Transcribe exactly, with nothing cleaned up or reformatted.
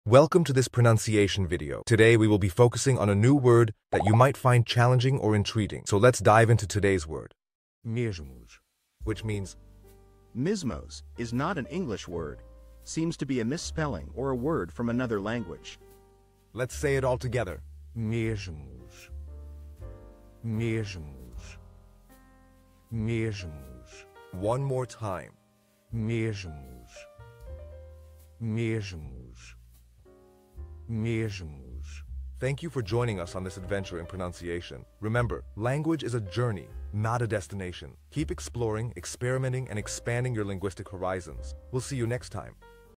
Welcome to this pronunciation video. Today we will be focusing on a new word that you might find challenging or intriguing. So let's dive into today's word, Mesmos. which means Mismos is not an English word, seems to be a misspelling or a word from another language. let's say it all together. Mesmos. Mesmos. Mesmos. One more time. Mesmos. Mesmos. Mesmos. Thank you for joining us on this adventure in pronunciation. Remember, language is a journey, not a destination. Keep exploring, experimenting, and expanding your linguistic horizons. We'll see you next time.